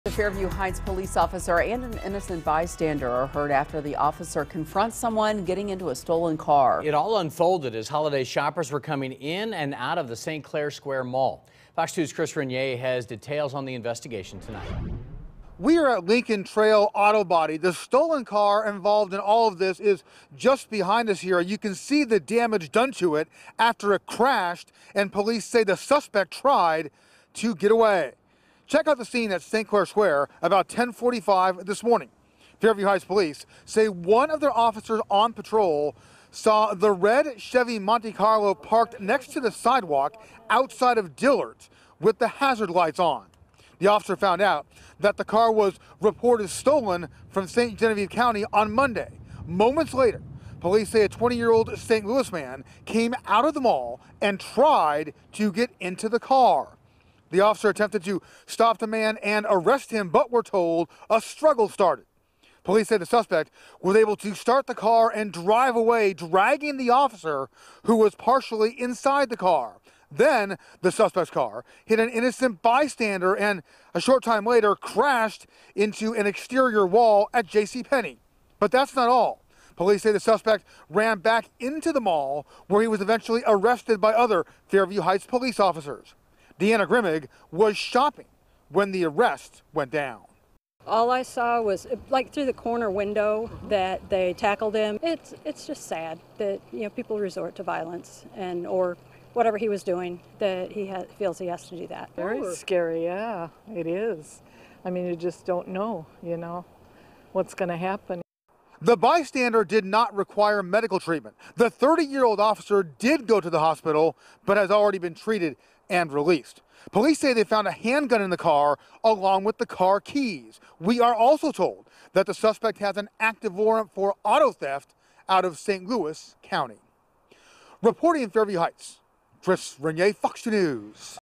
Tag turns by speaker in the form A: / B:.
A: The Fairview Heights police officer and an innocent bystander are heard after the officer confronts someone getting into a stolen car.
B: It all unfolded as holiday shoppers were coming in and out of the St. Clair Square Mall. Fox 2's Chris Renier has details on the investigation tonight.
C: We are at Lincoln Trail Auto Body. The stolen car involved in all of this is just behind us here. You can see the damage done to it after it crashed, and police say the suspect tried to get away. Check out the scene at St. Clair Square about 10:45 this morning. Fairview Heights police say one of their officers on patrol saw the red Chevy Monte Carlo parked next to the sidewalk outside of Dillard's with the hazard lights on. The officer found out that the car was reported stolen from St. Genevieve County on Monday. Moments later, police say a 20-year-old St. Louis man came out of the mall and tried to get into the car. The officer attempted to stop the man and arrest him, but we're told a struggle started. Police say the suspect was able to start the car and drive away, dragging the officer who was partially inside the car. Then the suspect's car hit an innocent bystander and a short time later crashed into an exterior wall at JCPenney. But that's not all. Police say the suspect ran back into the mall where he was eventually arrested by other Fairview Heights police officers. Deanna Grimmig was shopping when the arrest went down.
D: All I saw was like through the corner window that they tackled him. It's just sad that people resort to violence or whatever he was doing, that he feels he has to do that.
E: Very scary, yeah, it is. I mean, you just don't know, what's going to happen.
C: The bystander did not require medical treatment. The 30-year-old officer did go to the hospital, but has already been treated and released. Police say they found a handgun in the car along with the car keys. We are also told that the suspect has an active warrant for auto theft out of St. Louis County. Reporting in Fairview Heights, Chris Renier, Fox 2 News.